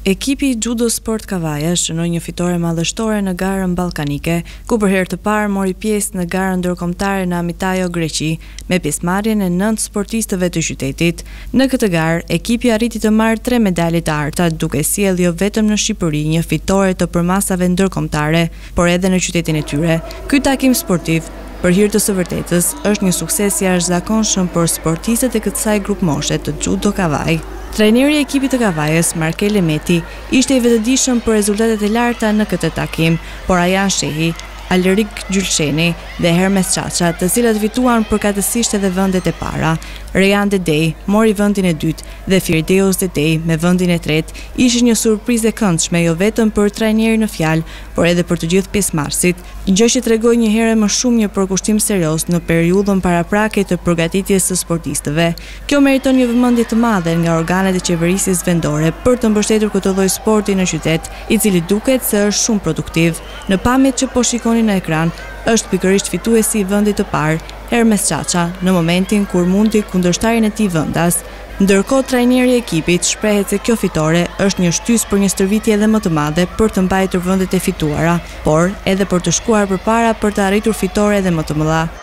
Ekipi Judo Sport Kavaja shënoi një fitore madhështore në garën ballkanike, ku për herë të parë mori pjesë në garën ndërkombëtare në Amitajo, Greqi, me pjesëmarrjen e 9 sportistëve të qytetit. Në këtë garë, ekipi arriti të marrë 3 medalje të arta, duke sjellë jo vetëm në Shqipëri një fitore të përmasave ndërkombëtare, por edhe në qytetin e tyre. Ky takim sportiv, për hir të së vërtetës, është një sukses jashtëzakonshëm për sportistët e kësaj grup moshe të Judo Kavaj. Trajneri i ekipit të Kavajës, Markele Meti, ishte i vetëdijshëm për rezultatet e larta në këtë takim, por Ajan Shehi, Alerik Gjylsheni dhe Hermes Çaça, të cilat fituan përkatësisht edhe vendet e para. Rejan Dedej mori vendin e dytë dhe Firdeus Dedej me vendin e tretë, ishin një surprizë e këndshme jo vetëm për trajnerin në fjalë, por edhe për të gjithë pjesëmarrësit, gjë që tregoi një herë më shumë një përkushtim serioz në periudhën paraprake të përgatitjes së sportistëve. Kjo meriton një vëmendje të madhe nga organet e qeverisjes vendore për të mbështetur këtë lloj sporti në qytet, i cili duket se është shumë produktiv. Në pamjet që po shikoni në ekran, është pikërisht fituesi i vendit të parë, Hermes Çaça, në momentin kur mundi kundërshtarin e tij vendas. Ndërkohë trajneri i ekipit shprehet se kjo fitore është një shtysë për një stërvitje edhe më të madhe për të mbajtur vendet e fituara, por edhe për të shkuar përpara për të arritur fitore edhe më të mëdha.